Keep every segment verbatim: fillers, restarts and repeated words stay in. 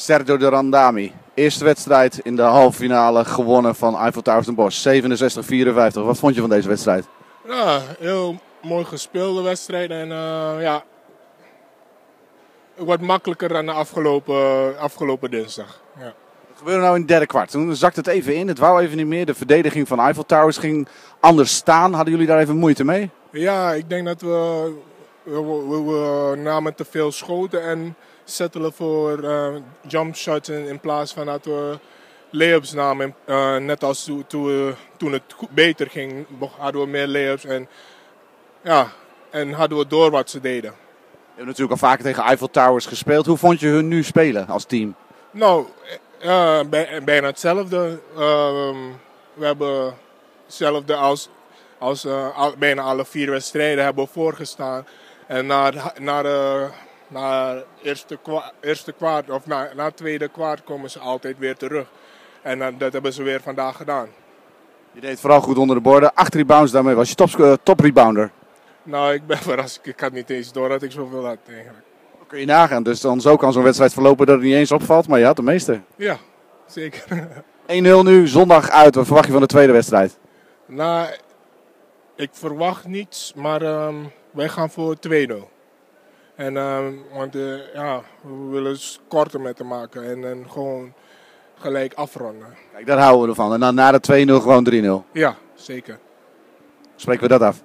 Sergio de Randami. Eerste wedstrijd in de halve finale gewonnen van Eiffel Towers Den Bosch. zevenenzestig vierenvijftig. Wat vond je van deze wedstrijd? Ja, heel mooi gespeelde wedstrijd. En uh, ja, wat makkelijker dan de afgelopen, afgelopen dinsdag. Ja. Wat gebeurde nou in het derde kwart? Toen zakte het even in. Het wou even niet meer. De verdediging van Eiffel Towers ging anders staan. Hadden jullie daar even moeite mee? Ja, ik denk dat we, we, we, we namen te veel schoten en settelen voor uh, jump shots in, in plaats van dat we layups namen. Uh, net als to, to, uh, toen het beter ging, hadden we meer layups en, ja, en hadden we door wat ze deden. Je hebt natuurlijk al vaker tegen Eiffel Towers gespeeld. Hoe vond je hun nu spelen als team? Nou, uh, bij, bijna hetzelfde. Uh, we hebben hetzelfde als, als uh, al, bijna alle vier wedstrijden hebben we voorgestaan. En naar, naar de na eerste, kwa, eerste kwart of na, na tweede kwart komen ze altijd weer terug. En uh, dat hebben ze weer vandaag gedaan. Je deed vooral goed onder de borden. Acht rebounds daarmee. Was je top, uh, top rebounder? Nou, ik ben verrast. Ik had niet eens door dat ik zoveel had eigenlijk. Kun je nagaan. Dus dan zo kan zo'n wedstrijd verlopen dat het niet eens opvalt. Maar je had de meeste. Ja, zeker. één nul nu, zondag uit. Wat verwacht je van de tweede wedstrijd? Nou, ik verwacht niets. Maar um, wij gaan voor twee nul. En, um, want uh, ja, we willen korter met te maken. En, en gewoon gelijk afronden. Kijk, daar houden we ervan. En dan na de twee nul gewoon drie nul. Ja, zeker. Spreken we dat af.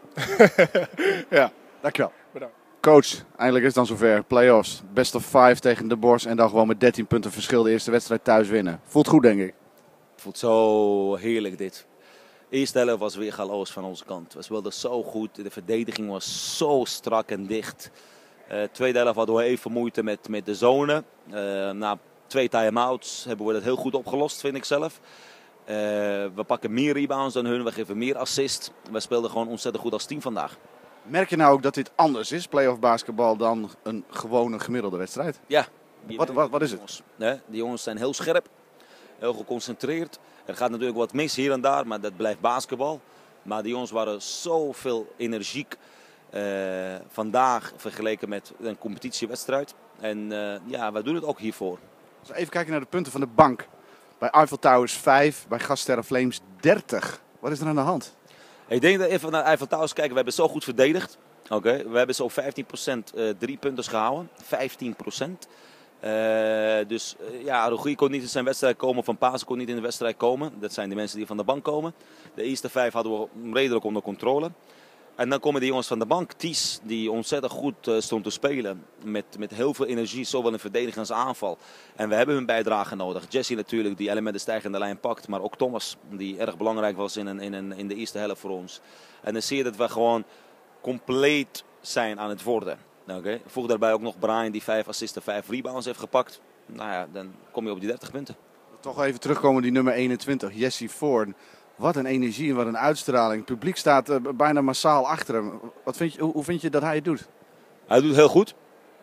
Ja. Dankjewel. Bedankt. Coach, eindelijk is het dan zover. Playoffs. Best of five tegen de Bosch. En dan gewoon met dertien punten verschil de eerste wedstrijd thuis winnen. Voelt goed, denk ik. Het voelt zo heerlijk dit. De eerste helft was weer galoos van onze kant. We speelden zo goed. De verdediging was zo strak en dicht. Uh, tweede helft hadden we even moeite met, met de zone. Uh, na twee time-outs hebben we dat heel goed opgelost, vind ik zelf. Uh, we pakken meer rebounds dan hun. We geven meer assist. We speelden gewoon ontzettend goed als team vandaag. Merk je nou ook dat dit anders is, playoff basketbal, dan een gewone gemiddelde wedstrijd? Ja. Wat, wat, wat is het? Nee, die jongens zijn heel scherp. Heel geconcentreerd. Er gaat natuurlijk wat mis hier en daar, maar dat blijft basketbal. Maar die jongens waren zoveel energiek uh, vandaag vergeleken met een competitiewedstrijd. En uh, ja, wij doen het ook hiervoor. Dus even kijken naar de punten van de bank. Bij Eiffel Towers vijf, bij GasTerra Flames dertig. Wat is er aan de hand? Ik denk dat even naar Eiffel Towers kijken. We hebben zo goed verdedigd. Okay. We hebben zo vijftien procent uh, drie punters gehouden. vijftien procent. Uh, dus uh, ja, Rogier kon niet in zijn wedstrijd komen. Van Pasen kon niet in de wedstrijd komen. Dat zijn de mensen die van de bank komen. De eerste vijf hadden we redelijk onder controle. En dan komen die jongens van de bank. Ties, die ontzettend goed uh, stond te spelen. Met, met heel veel energie, zowel in verdediging als aanval. En we hebben hun bijdrage nodig. Jesse natuurlijk, die elementen stijgende lijn pakt. Maar ook Thomas, die erg belangrijk was in, een, in, een, in de eerste helft voor ons. En dan zie je dat we gewoon compleet zijn aan het worden. Okay. Voeg daarbij ook nog Brian, die vijf assists en vijf rebounds heeft gepakt. Nou ja, dan kom je op die dertig punten. Toch even terugkomen die nummer eenentwintig, Jesse Ford. Wat een energie en wat een uitstraling. Het publiek staat uh, bijna massaal achter hem. Wat vind je, hoe, hoe vind je dat hij het doet? Hij doet het heel goed.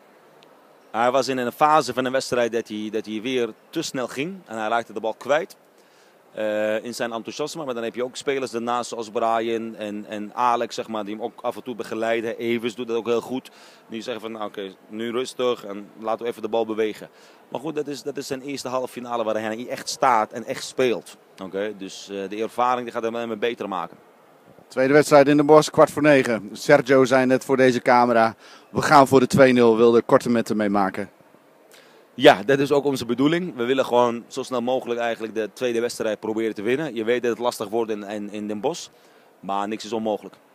Hij was in een fase van een wedstrijd dat hij, dat hij weer te snel ging. En hij raakte de bal kwijt. Uh, in zijn enthousiasme. Maar dan heb je ook spelers daarnaast zoals Brian en, en Alex, zeg maar, die hem ook af en toe begeleiden. Evers doet dat ook heel goed. Die zeggen van, nou, oké, okay, nu rustig en laten we even de bal bewegen. Maar goed, dat is, dat is zijn eerste halve finale waar hij echt staat en echt speelt. Okay? Dus uh, de ervaring die gaat hem alleen beter maken. Tweede wedstrijd in de Bosch, kwart voor negen. Sergio zei net voor deze camera, we gaan voor de twee nul, wilde korte metten mee maken. Ja, dat is ook onze bedoeling. We willen gewoon zo snel mogelijk eigenlijk de tweede wedstrijd proberen te winnen. Je weet dat het lastig wordt in, in, in Den Bosch, maar niks is onmogelijk.